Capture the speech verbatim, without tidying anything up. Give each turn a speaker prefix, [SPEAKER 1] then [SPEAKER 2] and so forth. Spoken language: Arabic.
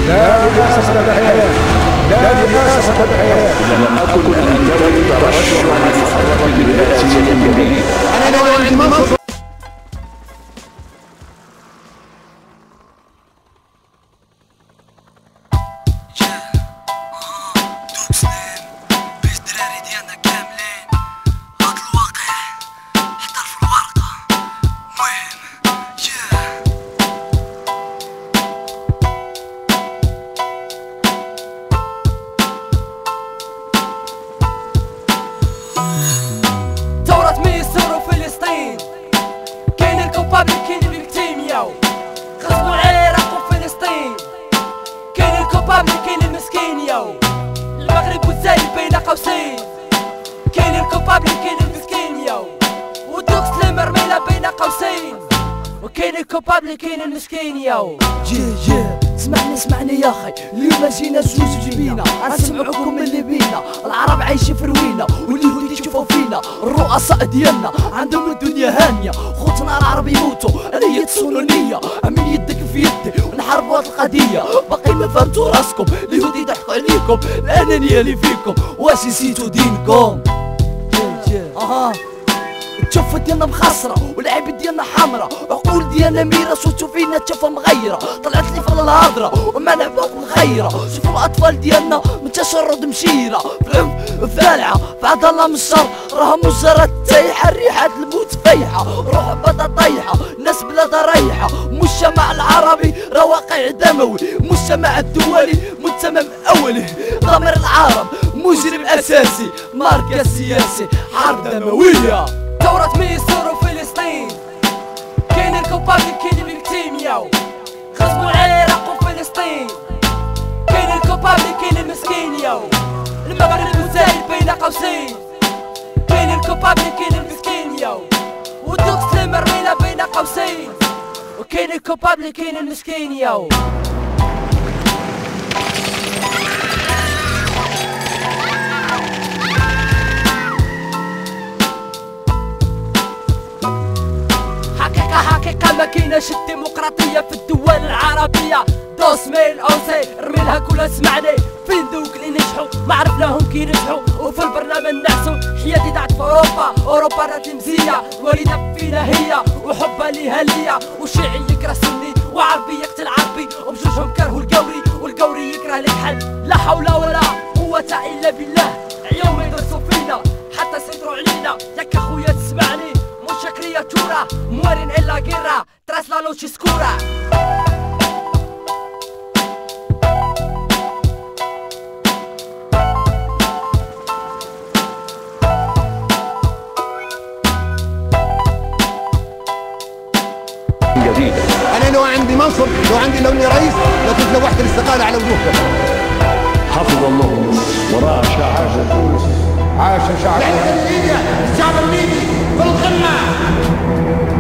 [SPEAKER 1] لا لمؤسسة الحياة، لا لمؤسسة الحياة. لم أكن أنتظر ترشحا لمحطة رئاسية جديدة.
[SPEAKER 2] أنا لو عندي منصب
[SPEAKER 3] المغرب والجزائر بين قوسين، كاين الكوبابل كاين المسكين ياو، ودوكس اللي مرمينا بين قوسين، وكاين الكوبابل كاين المسكين ياو. جي جي اسمعني اسمعني يا اخي، اليوم جينا زوج جبينا غنسمعوكم اللي بينا، العرب عايشين في روينا واليهود يشوفوا فينا، الرؤساء ديالنا عندهم الدنيا هانيه، خوتنا العرب يموتوا انا هي الصهيونيه، عمل يدك في يدي ونحاربوا هاد القضيه، باقي ما فهمتوا راسكم، اليهود يضحكوا عليكم، الانانيه اللي فيكم، واش نسيتوا دينكم؟ جي جي اها التشوفة ديالنا مخسرة والعيب ديالنا حمرا، عقول ديالنا ميرة، صوتو فينا تشوفة مغيرة، طلعت لي في الهضرة وما نعبوك مخيرة، شوفوا الأطفال ديالنا من تشرد مشيرة، في العنف فالعة في عد الله من الشر، راها مجرد تايحة، ريحة الموت فايحة، روح بدا طايحة، الناس بلادها رايحة، المجتمع العربي راه واقع دموي، المجتمع الدولي متمم أولي، ضمير العرب مجرم أساسي، مركز سياسي، حرب دموية. ثورة مصر وفلسطين، كاين الكوبابل كاين المكتيم ياو، غزبوا العراق وفلسطين، كاين الكوبابل كاين المسكين ياو، المغرب والجزائر بين قوسين، كاين الكوبابل كاين المسكين ياو، ودوكس اللي مرمينا بين قوسين، وكاين الكوبابل كاين المسكين ياو. حقيقة ما كايناش الديمقراطية في الدول العربية، دوس ميل اوسي رميلها كلها سمعني، فين دوك اللي نجحوا ما عرفناهم كي نجحوا، وفي البرنامج نعسوا حياتي ضاعت في اوروبا، اوروبا راه تمزية، الوالدة فينا هي وحبها ليها ليا، وشيعي يكره سني وعربي يقتل عربي، وبجوجهم كرهوا القوري والقوري يكره الكحل، لا حول ولا قوة الا بالله، عيوم يدرسوا فينا حتى سيطروا علينا، ياك اخويا تسمعني mucha criatura mueren en la guerra tras la noche oscura.
[SPEAKER 1] جديدة.
[SPEAKER 2] أنا لو عندي منصب، لو عندي لو اني رئيس، لكنت لوحت الاستقالة على وجوهكم.
[SPEAKER 1] حفظ الله مصر وراء شعب تونس. عاش شعب
[SPEAKER 2] ليبيا، الشعب الليبي في القمة.